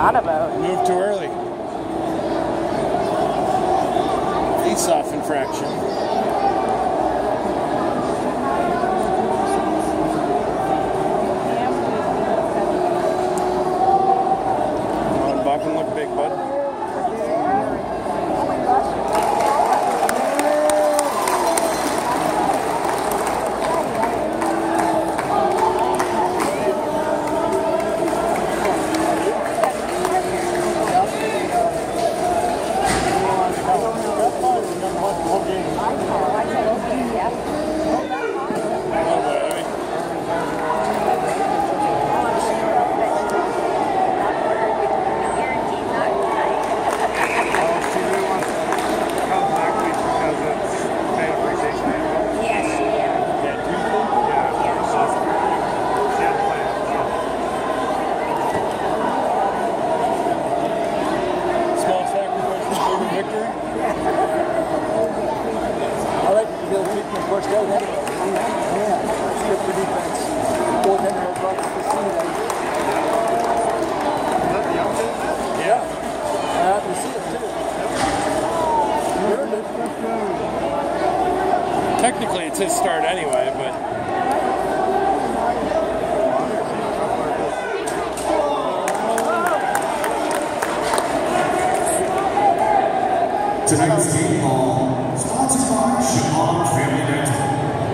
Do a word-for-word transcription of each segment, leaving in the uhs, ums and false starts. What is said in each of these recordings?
that about? Moved too early. Face-off infraction. Oh, Bucking look big, bud. Technically, it's his start anyway, but tonight's game ball sponsored by Chevron Family Dental.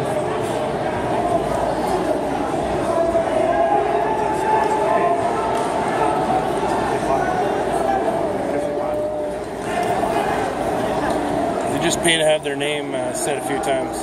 just pay to have their name uh, said a few times.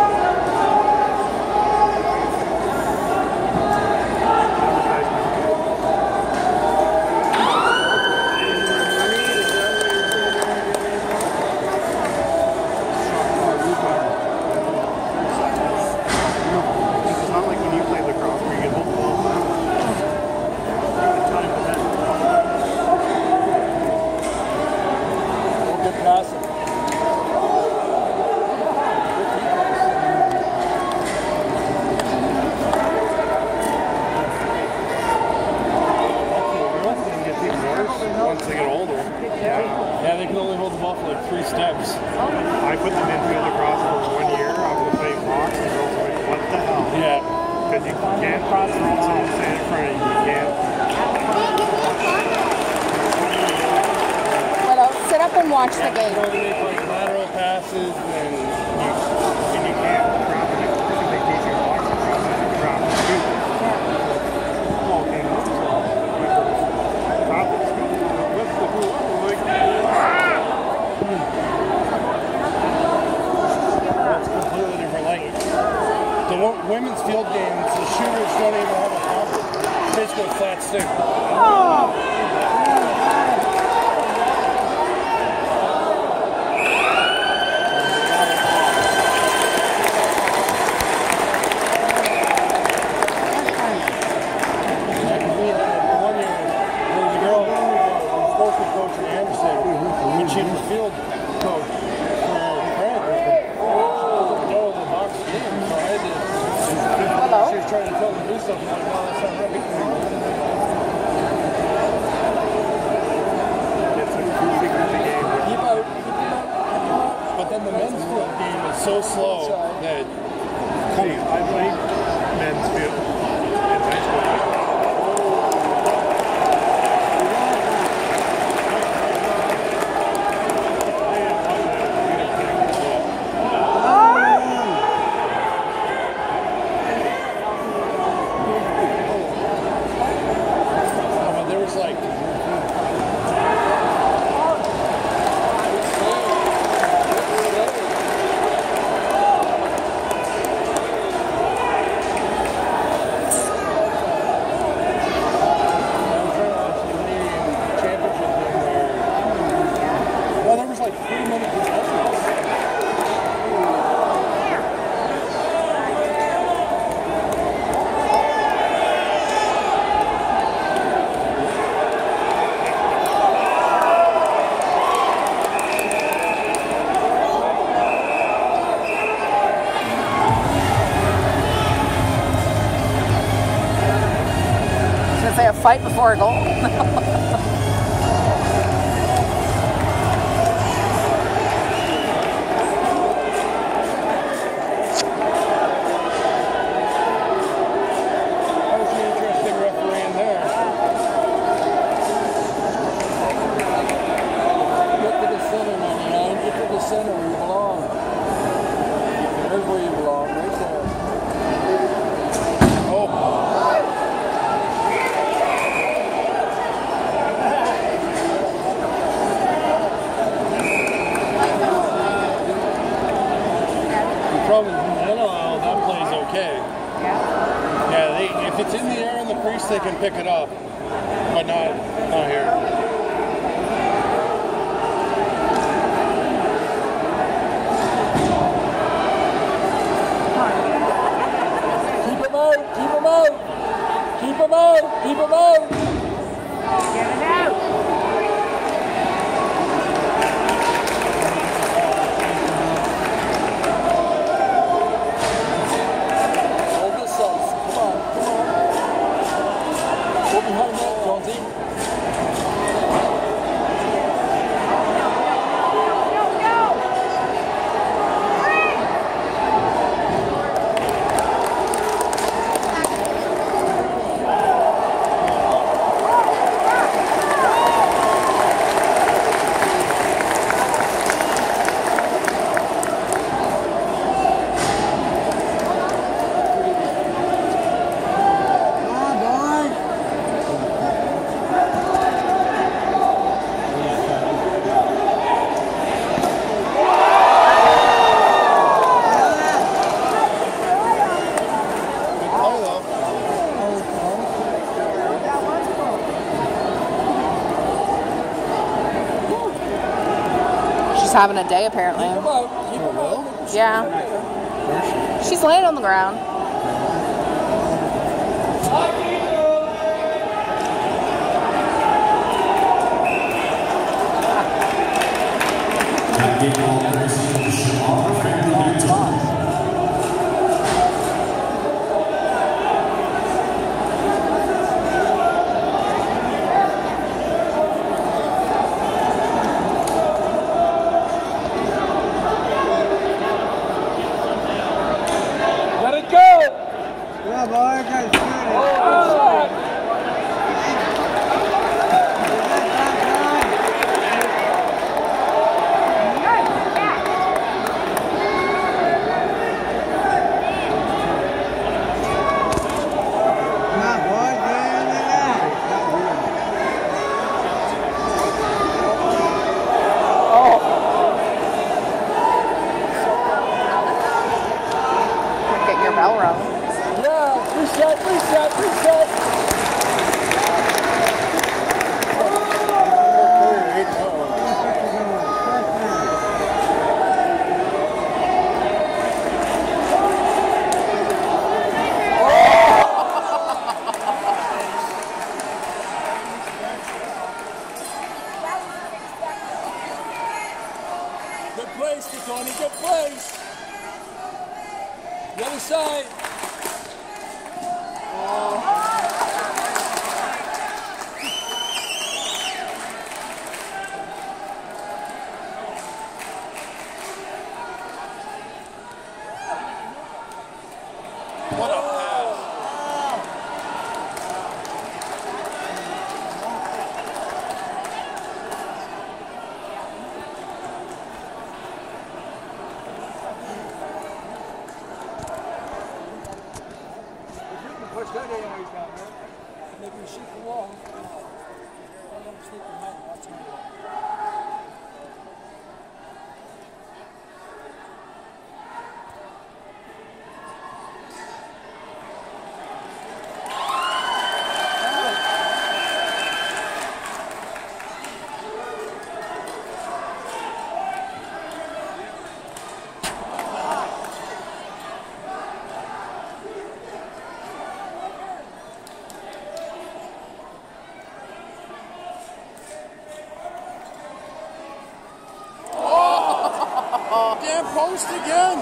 Once they get older. Yeah. Yeah, they can only hold the ball for like three steps. I put the midfield across for one year. I was playing box and girls were like, what the hell? Yeah. Because you can't cross the road and stand in front of you. You can't. Well, I'll sit up and watch the game. Make like lateral passes and you, and you can't drop it. They teach you boxing cross and you drop it too. Ball came up. Top of the school. The women's field games, the shooters don't even have a pump. It's basically a flat stick. Oh. One year, there was a girl who was supposed to coach in Anderson, and she was a field coach for Brandon. No, the box game, so I did. Hello? She was trying to tell them to do something. I'm like, no, that's not right. Keep out, keep out. But then the men's field game is so slow that See, I played men's field in high school. say a fight before a goal. They can pick it up, but not, not here. Keep him out, keep him out, keep him out, keep him out. Get it out. Having a day apparently. Yeah. She's laying on the ground. Damn post again.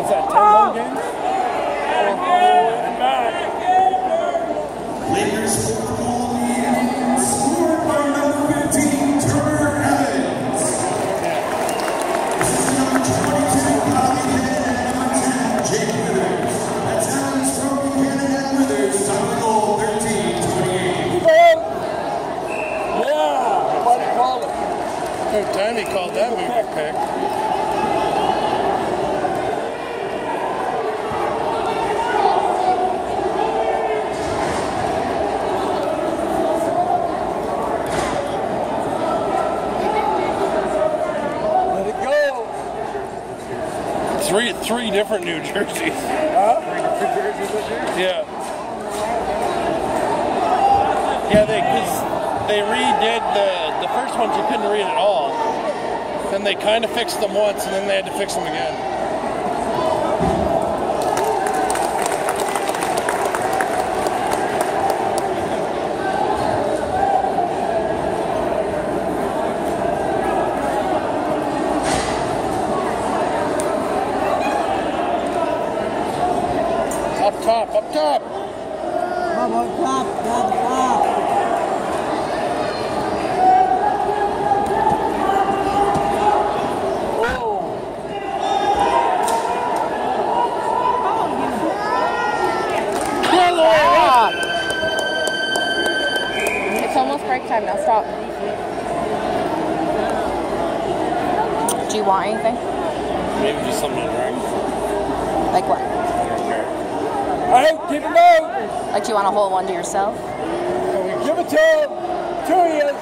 What's that, ten home games? And back. Lakers fourth ball lead, scored by number fifteen, Turner Evans. This is number twenty-two, Bobby Cannon, and number ten, Jake Withers. That's Evans from Cannon and Withers, time to goal, thirteen twenty-eight. Yeah, buddy called it. Third time he called that movie pick. Three, three different New Jerseys. Huh? Three different jerseys this year? Yeah. Yeah, they cause they redid the the first ones you couldn't read at all. Then they kind of fixed them once, and then they had to fix them again. Up top, up top. Come on, top, top, top. It's almost break time now. Stop. Do you want anything? Maybe just something to drink. Like what? Hey, keep it low. Like, do you want a whole one to yourself? Give it to him. Two of you.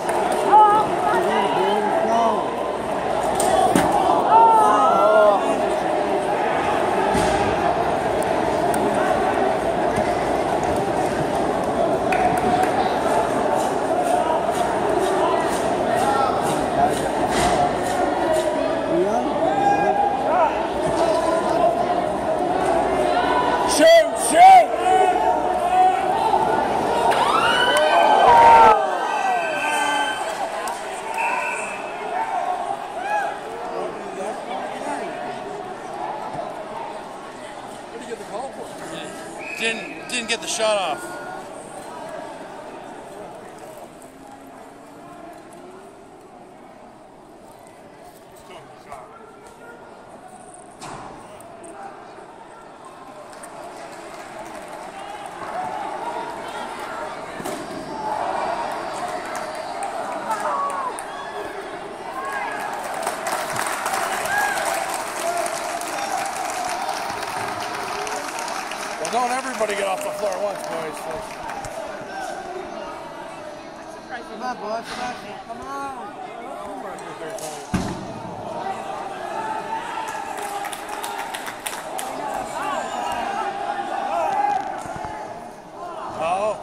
Shoot, shoot! What did you get the call for? Didn't, didn't get the shot off. Well, don't everybody get off the floor at once, boys. Come on, boys, come on. Oh.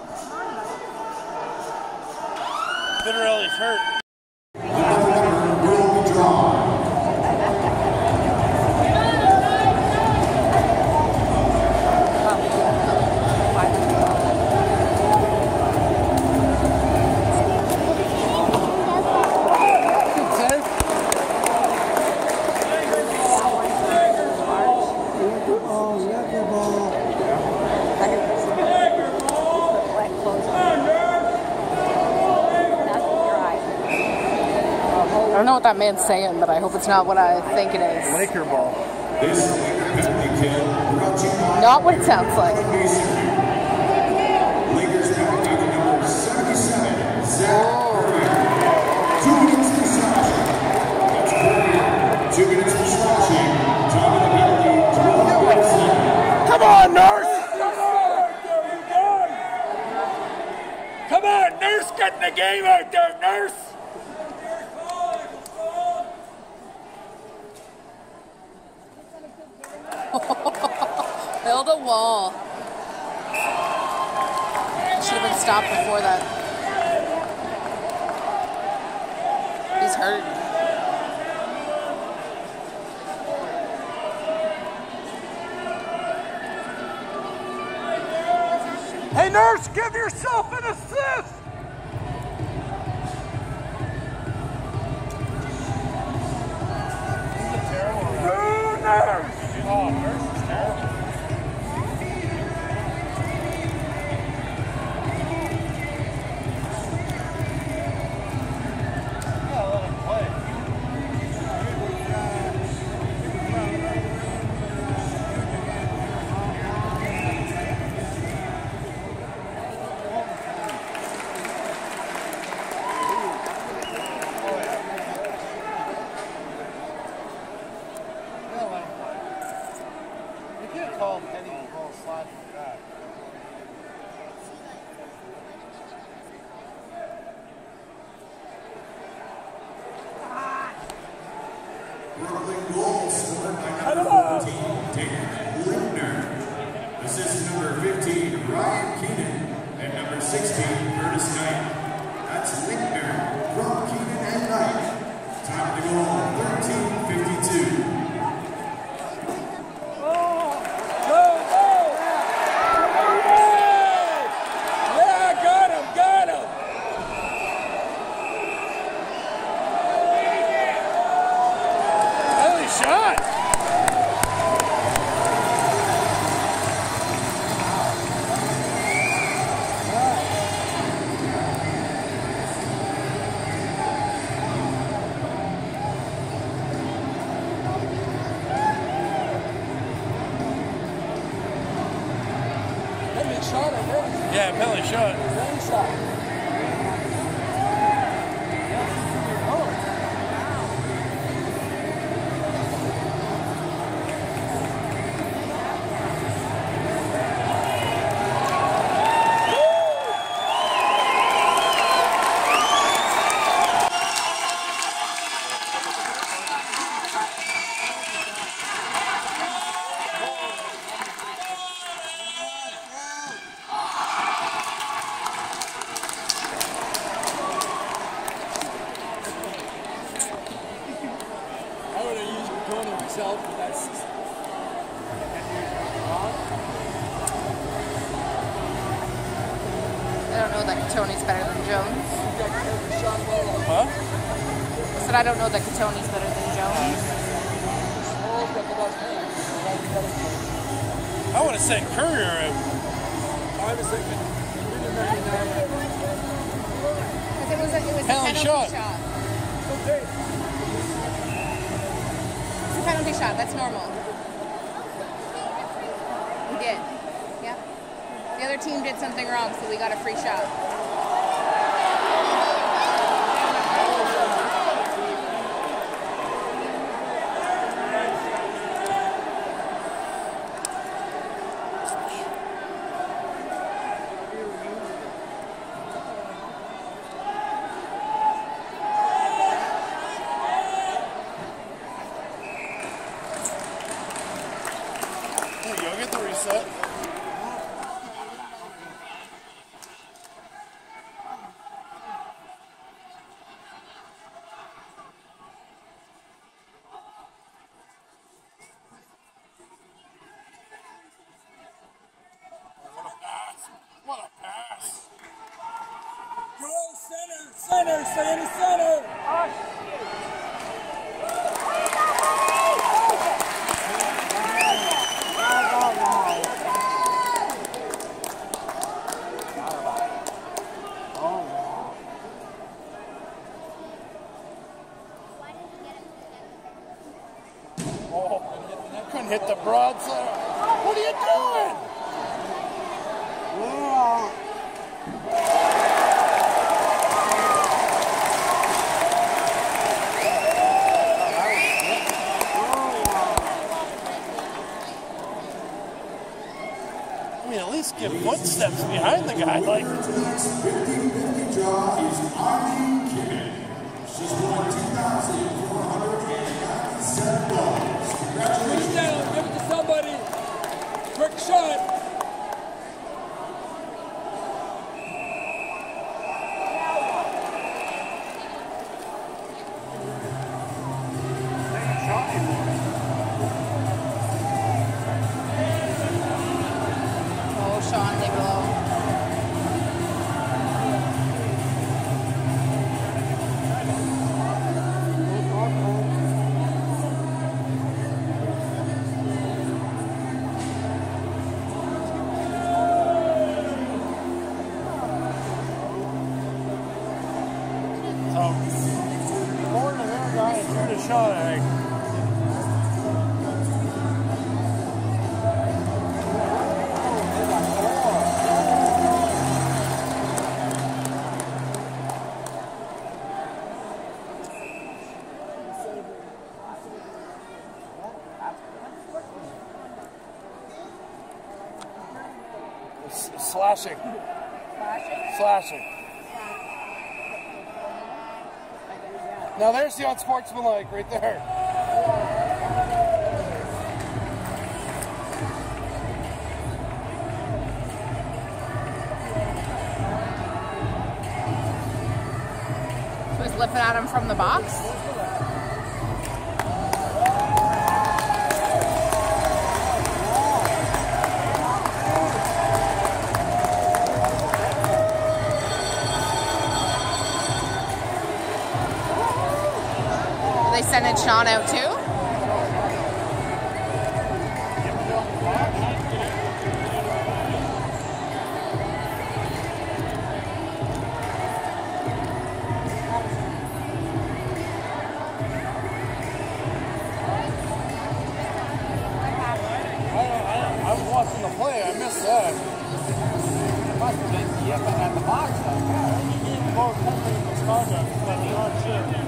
Peterborough hurt. Will be drawn. I don't know what that man's saying, but I hope it's not what I think it is. Laker ball. This penalty kill brought to you by Not what it sounds like. Lakers penalty to number seventy-seven, Zach Curry. Two minutes for slashing. That's Curry. Two minutes for slashing. Time of the penalty, twelve minutes. Come on, Nurse! Come on, Nurse, get the game out there, Nurse! Build a wall. Should have been stopped before that. He's hurt. Hey, Nurse, give yourself an assist! Go, Nurse! Oh, hers is terrible. Yeah, let him play. Call Penny and call slide for that. Brooklyn goal scored by number fourteen, Darren Lindner. Assist number fifteen, Ryan Keenan. And number sixteen, Curtis Knight. That's Lindner from Keenan and Knight. Time to goal, thirteen fifty-two. Yeah, penalty shot. Penalty shot. Myself, but that's I don't know that Katoni's better than Jones. Huh? I said I don't know that Katoni's better than Jones. I would have said Courier. I was thinking Because it was a, it was a Penalty penalty shot. shot. okay. It's a penalty shot. That's normal. We did. Yeah. The other team did something wrong, so we got a free shot. You'll get the reset. What a pass. What a pass. Go center, center, stay in the center. Couldn't hit the broadside. What are you doing? Yeah. I mean, at least give footsteps behind the guy. Like, fifty fifty draw is Arlene Keenan. She's won two thousand four hundred ninety-seven dollars. Congratulations. Push down, give it to somebody. Quick shot. Oh, Sean, they blow. shot, I think. Slashing. Slashing. Now there's the unsportsmanlike right there. He was lipping at him from the box. They sending Sean out too? I was watching the play, I missed that. Must have been yipping at the box though. Yeah, he gave both companies misconduct, but they aren't shit.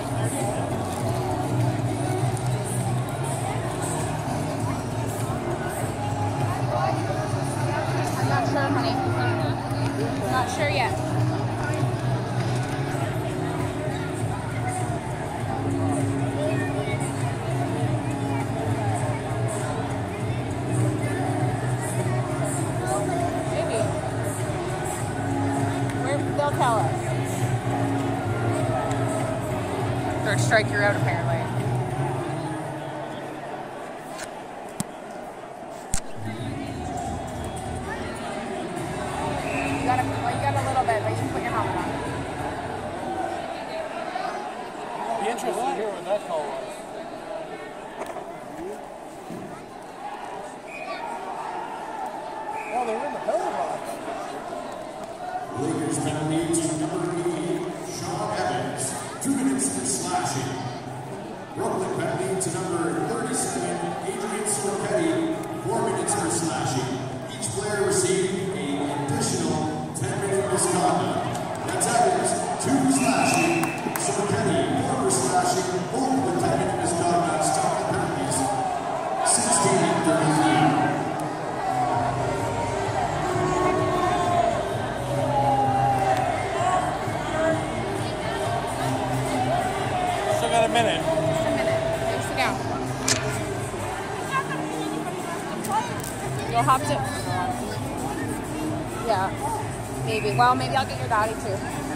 Not sure yet. Maybe. Where they'll tell us. Third strike, you're out apparently. You got a, well, you got a little bit, but you can put your helmet on. Be interested to hear what that call was. Oh, they're in the penalty box. Lakers penalty to number eighty, Sean Evans. Two minutes for slashing. Brooklyn penalty to number thirty-seven, Adrian Sorpetti. Four minutes for slashing. Each player received an additional ten-minute misconduct. That's Evans, two for slashing. Sorpetti, four for slashing. Both with ten-minute misconducts. Total penalties, sixteen thirty-three. Got a minute. Just a minute. Go sit down. You'll have to. Yeah. Maybe. Well, maybe I'll get your daddy too.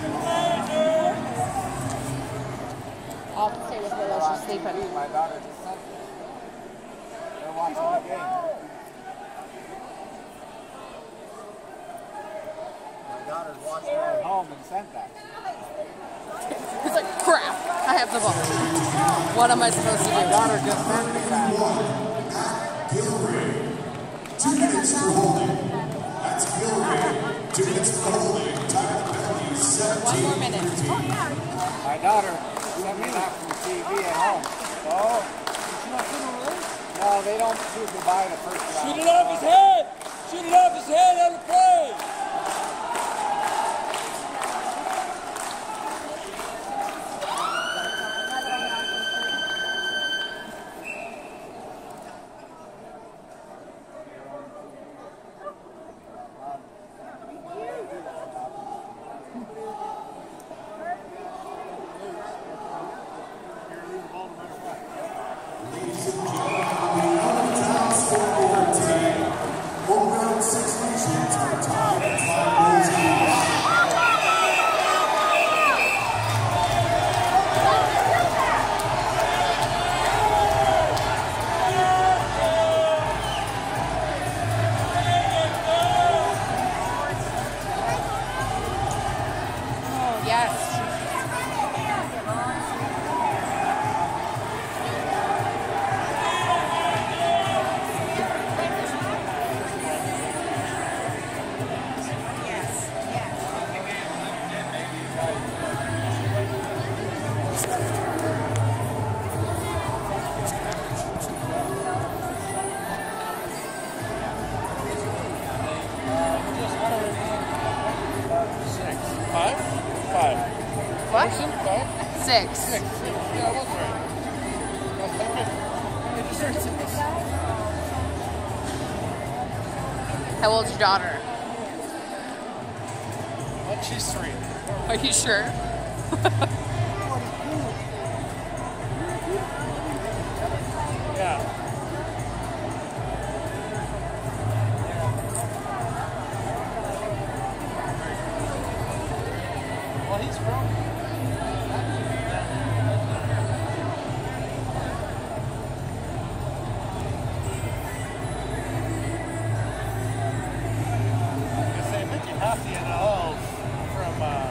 I'll stay with Willow. She's sleeping. My daughter just sent me. They're watching the game. My daughter's watching it at home and sent that. He's like, crap, I have the ball. What am I supposed to do? My daughter just sent me that. Gilray. Two minutes for holding. That's Gilray. Two minutes for holding. Time of the penalty, seventeen. One more minute. My daughter sent me that from T V at home. Oh, did you not see the release? No, they don't shoot the buy the first round. Shoot it off his head! Shoot it off his head on the play! Ladies and gentlemen, the out-of-town scoreboard today. Over Six Nations. What? Person? Five? Six. Six. Six. Yeah, I was right. I just heard six. How old's your daughter? Well, she's three. Are you sure? Yeah. Well, he's grown. I say, I think you have the N L Ls from, uh,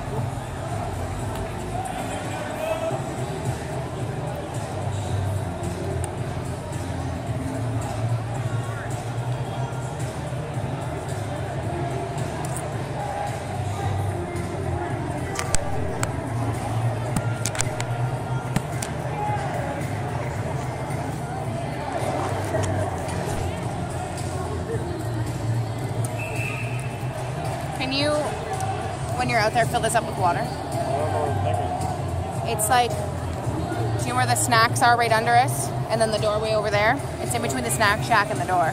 Can you, when you're out there, fill this up with water? I don't know what the thing is. It's like, do you know where the snacks are right under us? And then the doorway over there? It's in between the snack shack and the door.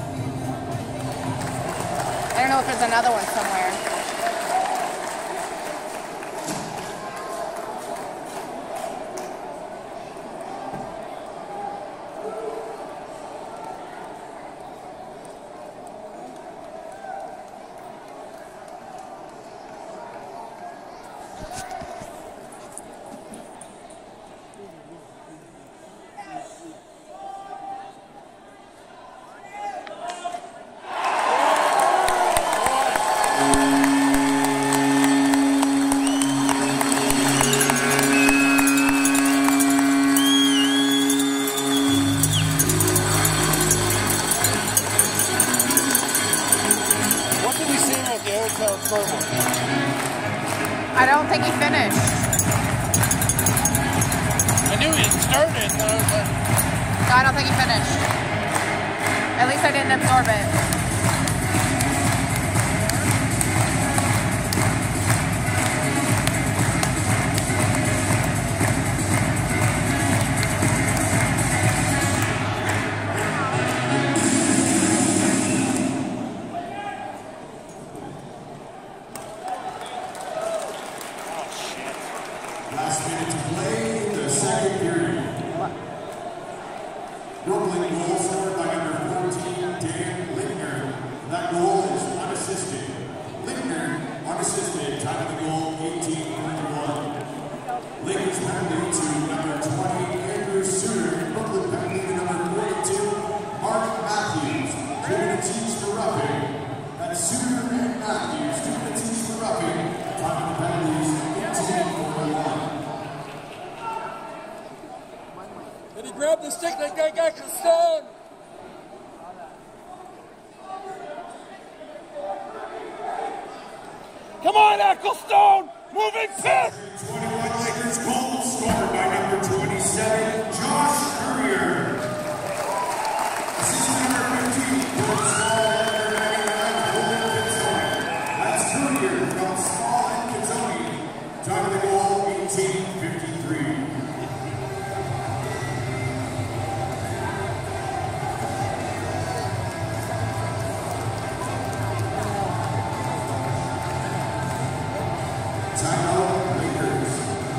I don't know if there's another one somewhere. What did we see with the Airtown scoreboard? I don't think he finished. I knew he started, and I was like, No, I don't think he finished. At least I didn't absorb it. Last minute to play in the second period. Brooklyn goal scored by number fourteen, Dan Lindner. That goal is unassisted. Lindner, unassisted, time of the goal, eighteen twenty-one. Lakers penalty to number twenty, Andrew Suter. Brooklyn penalty to number forty-two, Mark Matthews. Two minutes each for roughing. That's Suter and Matthews, two minutes each for roughing. Time of the penalties, eighteen forty-one. Did he grab the stick that guy got the stone? Come on, Ecclestone! Moving fifth! twenty-one Lakers goal scored by number twenty-seven, Josh Courier. Assistant number fifteen, from Small and ninety-nine, Brooklyn Redman. That's Courier from Small and Kitsoni. Time of the goal, eighteen fifty-three. Timeout, Lakers.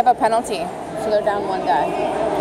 have a penalty, so they're down one guy.